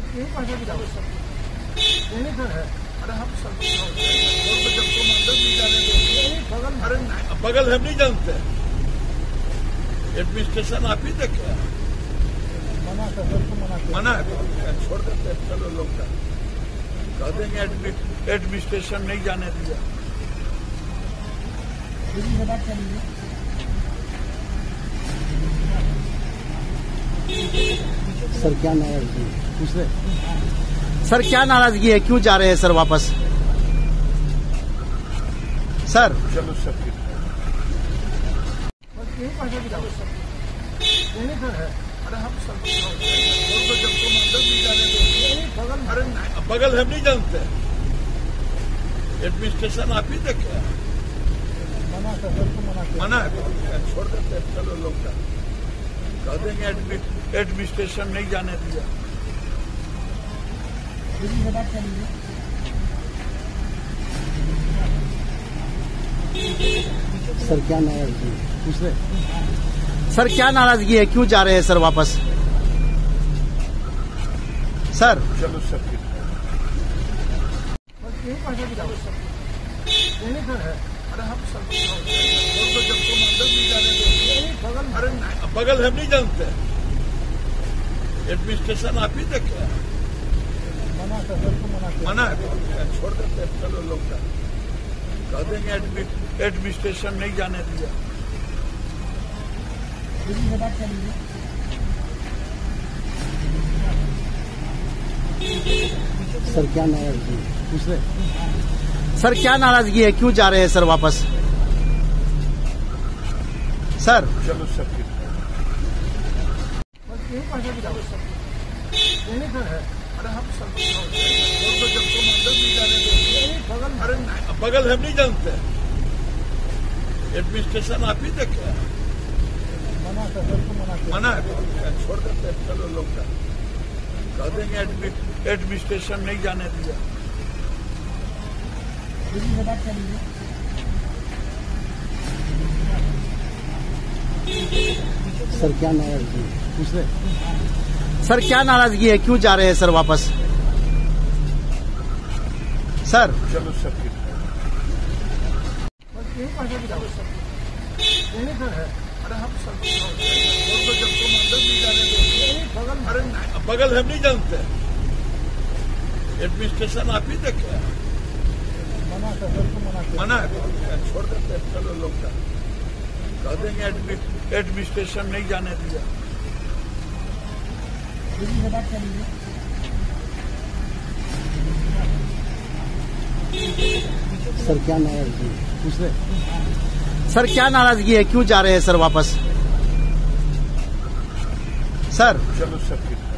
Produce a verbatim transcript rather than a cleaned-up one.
यही पैसा भी डालो सब यही सर है। अरे हम सब तो जब तुम अंदर नहीं जाने दोगे बगल अरे नहीं, बगल हम नहीं जानते। एडमिनिस्ट्रेशन आप ही देखे मना कर मना कर मना है छोड़ देते चलो लोग का कह देंगे एडमिनिस्ट्रेशन नहीं जाने दिया। बात करेंगे सर क्या नाराजगी पूछ रहे सर क्या नाराजगी है, क्यों जा रहे हैं सर वापस? सर चलो सब यही पैसा भी डालो सब यही सर है। अरे हम सब तो जब तुम अंदर नहीं जाने दोगे बगल अरे नहीं, बगल हम नहीं जानते। एडमिनिस्ट्रेशन आप ही देखे मना कर मना कर मना है छोड़ देते चलो लोग का कह देंगे एडमिनिस्ट्रेशन नहीं जाने दिया। बात करेंगे सर क्या नाराजगी पूछ रहे सर क्या नाराजगी है, क्यों जा रहे हैं सर वापस? सर चलो सब यही पैसा भी डालो सब यही सर है। अरे हम सब तो जब तुम अंदर नहीं जाने दोगे बगल अरे नहीं, बगल हम नहीं जानते। एडमिनिस्ट्रेशन आप ही देखे मना कर मना कर मना है छोड़ देते चलो लोग का कह देंगे एडमिनिस्ट्रेशन नहीं जाने दिया। बात करेंगे सर क्या नाराजगी पूछ रहे सर क्या नाराजगी है, क्यों जा रहे हैं सर वापस? सर चलो सब यही पैसा भी डालो सब यही सर है। अरे हम सब तो जब तुम अंदर नहीं जाने दोगे बगल अरे नहीं, बगल हम नहीं जानते। एडमिनिस्ट्रेशन आप ही देखे मना कर मना कर मना है छोड़ देते चलो लोग का कह देंगे एडमिनिस्ट्रेशन नहीं जाने दिया। बात करेंगे सर क्या नाराजगी पूछ रहे सर क्या नाराजगी है, क्यों जा रहे हैं सर वापस? सर चलो सब यही पैसा भी डालो सब यही सर है। अरे हम सब तो जब तुम अंदर नहीं जाने दोगे बगल अरे नहीं, बगल हम नहीं जानते। एडमिनिस्ट्रेशन आप ही देखे मना कर मना कर मना है छोड़ देते चलो लोग का कह देंगे एडमिनिस्ट्रेशन नहीं जाने दिया। बात करेंगे सर क्या नाराजगी पूछ रहे सर क्या नाराजगी है, क्यों जा रहे हैं सर वापस? सर चलो सब